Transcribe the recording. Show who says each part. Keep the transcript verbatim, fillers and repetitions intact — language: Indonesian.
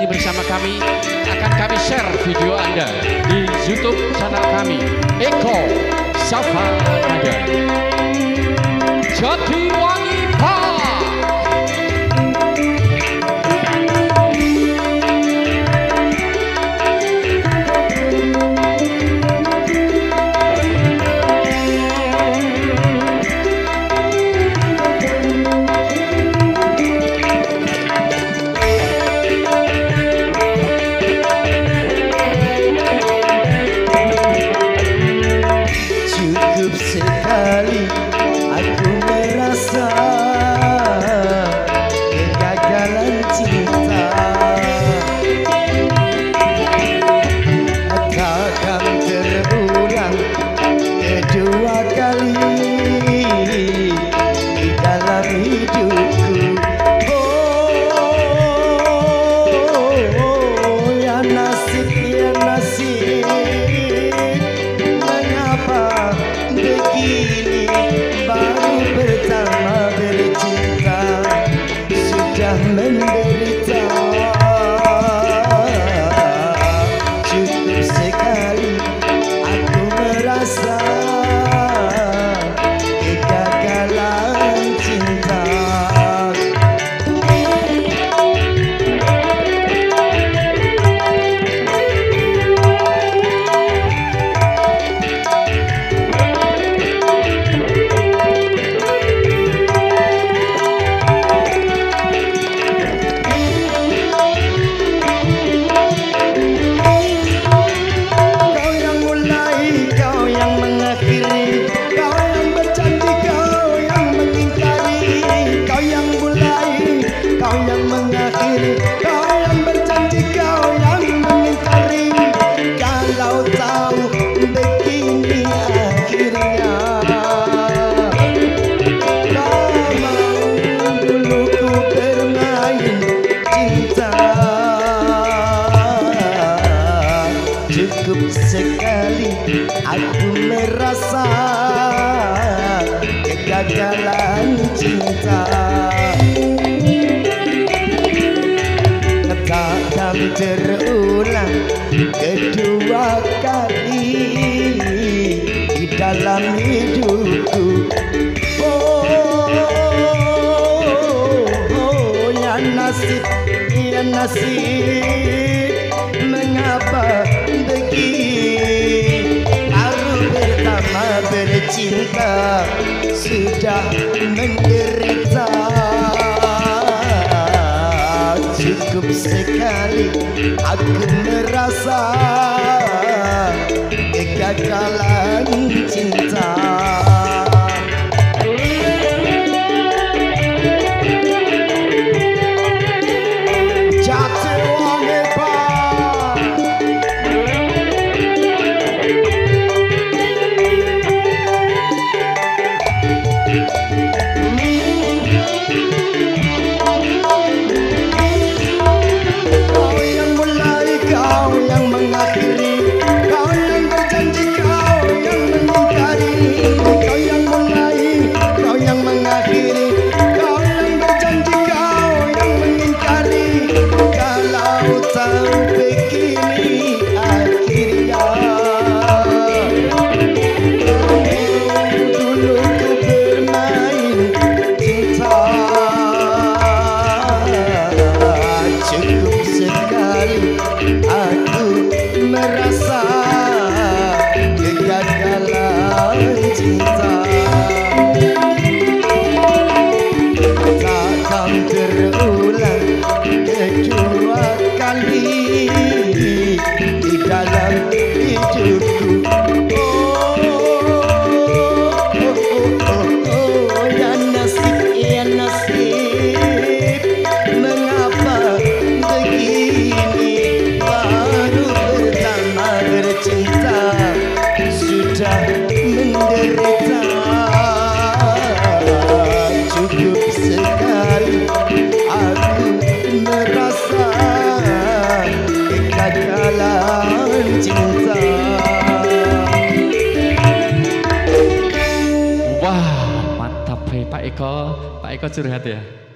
Speaker 1: nyanyi bersama kami, akan kami share video Anda di YouTube channel kami Eko Savanada Jatiwangi Park.
Speaker 2: Sekali aku merasa kegagalan cinta, takkan terulang kedua kali di dalam hidupku. Oh, ya nasib, ya nasib, mengapa begini baru pertama bercinta sudah menderita. Cukup sekali aku merasa kegagalan cinta. Cukup sekali aku merasa kegagalan cinta, takkan terulang kedua kali di dalam hidupku. Oh, oh, ya nasib, ya nasib, mengapa begini baru pertama bercinta sudah menderita. Cukup sekali aku merasa kegagalan cinta.
Speaker 1: Pak Eko, Pak Eko curhat ya.